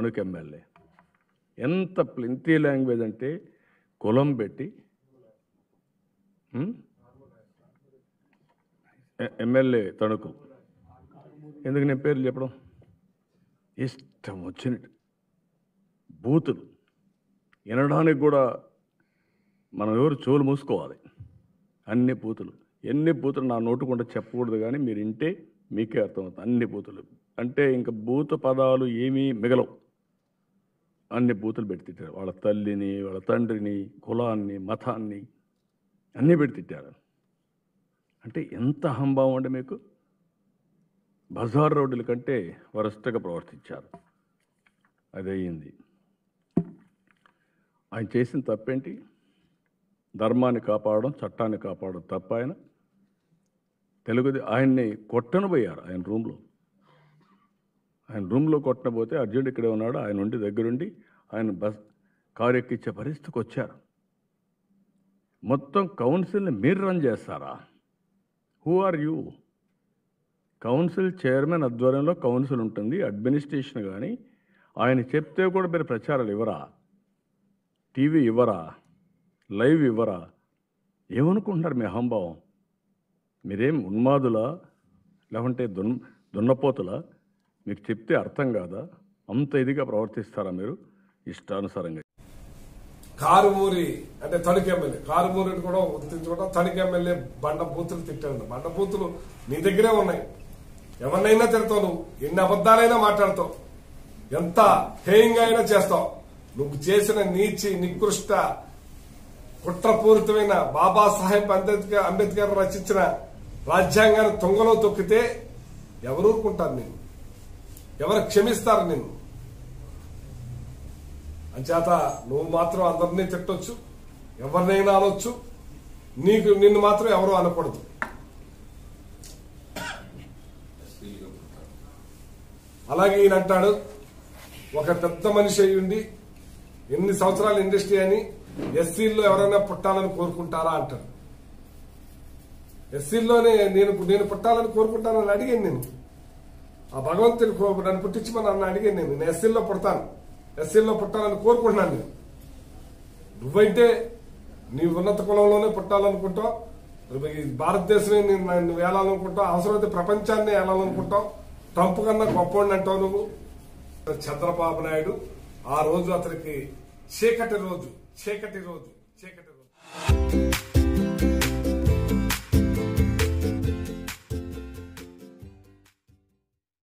Tanuku MLA. ఎంత ప్లెంతీ language అంటే కులం పెట్టి ఎమ్మెల్యే తణుకు. ఎందుకు నేను పేర్లు చెప్పడం? ఇష్టం వచ్చినట్టు బూతులు వినడానికి కూడా మనం ఎవరు చెవులు మూసుకోవాలి. అన్ని బూతులు, ఎన్ని బూతులు నా నోటుకుండా చెప్పకూడదు, కానీ మీరు వింటే మీకే అర్థమవుతుంది. అన్ని బూతులు అంటే ఇంకా బూత పదాలు ఏమీ మిగలవు. అన్ని బూతులు పెట్టి తిట్టారు. వాళ్ళ తల్లిని, వాళ్ళ తండ్రిని, కులాన్ని, మతాన్ని అన్నీ పెట్టి తిట్టారు. అంటే ఎంత అహంభావం అంటే మీకు. బజార్ రోడ్డుల కంటే వరస్ట్గా ప్రవర్తించారు. అది అయ్యింది. ఆయన చేసిన తప్పేంటి? ధర్మాన్ని కాపాడడం, చట్టాన్ని కాపాడడం తప్ప. ఆయన ఆయన్ని కొట్టనబోయారు. ఆయన రూమ్లో కొట్టనబోతే అర్జునుడు ఇక్కడే ఉన్నాడు, ఆయన ఉండి దగ్గరుండి ఆయన కారు ఎక్కించే పరిస్థితికి వచ్చారు. మొత్తం కౌన్సిల్ని మీరు రన్ చేస్తారా? Who are you? Council chairman ఆధ్వర్యంలో కౌన్సిల్ ఉంటుంది, అడ్మినిస్ట్రేషన్. కానీ ఆయన చెప్తే కూడా మీరు ప్రచారాలు ఇవ్వరా? టీవీ ఇవ్వరా? లైవ్ ఇవ్వరా? ఏమనుకుంటున్నారు మీ అహంభావం? మీరేం ఉన్మాదులా, లేకుంటే దున్నపోతులా? మీకు చెప్తే అర్థం కాదా? అంత ఇదిగా ప్రవర్తిస్తారా మీరు ఇష్టానుసారంగా? కారుమూరి అంటే తణుకు ఎమ్మెల్యే, కారుమూరిని కూడా గుర్తించుకోవడం. తణుకు ఎమ్మెల్యే బండ బూతులు తిట్టాడు. బండ బూతులు నీ దగ్గరే ఉన్నాయి. ఎవరినైనా తిడతావు నువ్వు, ఎన్ని అబద్దాలైనా మాట్లాడతావు, ఎంత హేయంగా అయినా చేస్తావు. నువ్వు చేసిన నీచి నికృష్ట కుట్రపూరితమైన బాబాసాహెబ్ అంబేద్కర్ రచించిన రాజ్యాంగాన్ని తుంగలో తొక్కితే ఎవరు ఊరుకుంటారు? నేను ఎవరు క్షమిస్తారు? నేను అంచేత నువ్వు మాత్రం అందరినీ తిట్టొచ్చు, ఎవరినైనా అనొచ్చు, నిన్ను మాత్రం ఎవరు అనకూడదు. అలాగే ఈయన అంటాడు, ఒక పెద్ద మనిషి అయ్యి ఉండి ఎన్ని సంవత్సరాల ఇండస్ట్రీ అని ఎస్సీల్లో ఎవరైనా పుట్టాలని కోరుకుంటారా అంటాడు. ఎస్సీల్లోనే నేను పుట్టాలని కోరుకుంటానని అడిగాను. నేను ఆ భగవంతుని నన్ను పుట్టించమని నన్ను అడిగాను. నేను ఎస్సీల్లో పుట్టాలని కోరుకుంటున్నాను. నేను నువ్వైతే నీ ఉన్నత కులంలోనే పుట్టాలనుకుంటావు, భారతదేశమే నువ్వు వేలాలనుకుంటావు, అవసరమైతే ప్రపంచాన్ని వేలాలనుకుంటావు, ట్రంప్ కన్నా గొప్పవాడిని అంటావు నువ్వు. చంద్రబాబు నాయుడు ఆ రోజు అతనికి చీకటి రోజు